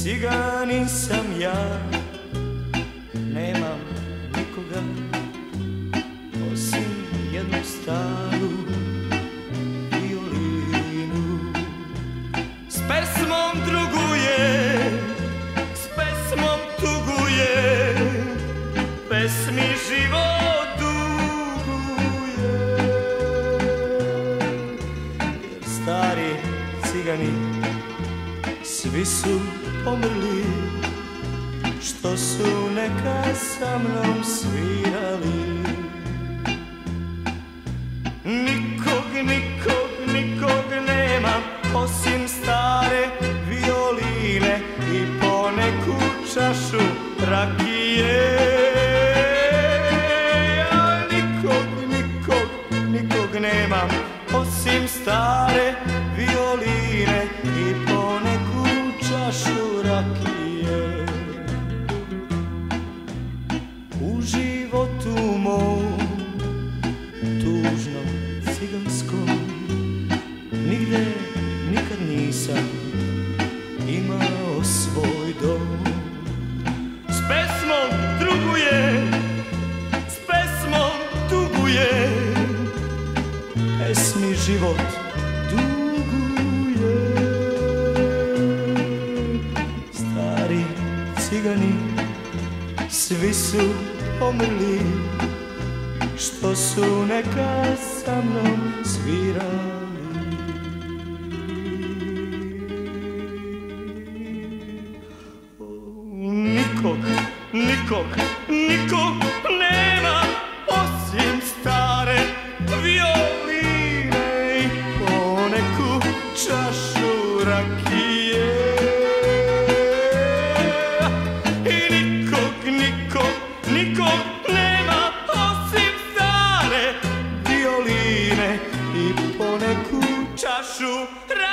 ciganin sam ja, nemam nikoga osim jednu staru violinu. S pesmom druguje, s pesmom tuguje, pesmi život duguje. Jer stari cigani svi su pomrli, što su neka sa mnom svirali. Nikog nema osim stare violine i poneku čašu rakije. Ja nikog nemam osim stare violine i poneku čašu rakije. U životu mom tužnom ciganskom nigde nikad nisam imao svoj dom. S pesmom druguje, s pesmom tuguje, pesmi život duguje. Stari cigani svi su pomrli, što su neka sa mnom svirali. Nikog nema osim stare violine i poneku čašu rakije. I nikog nema osim stare violine i poneku čašu rakije.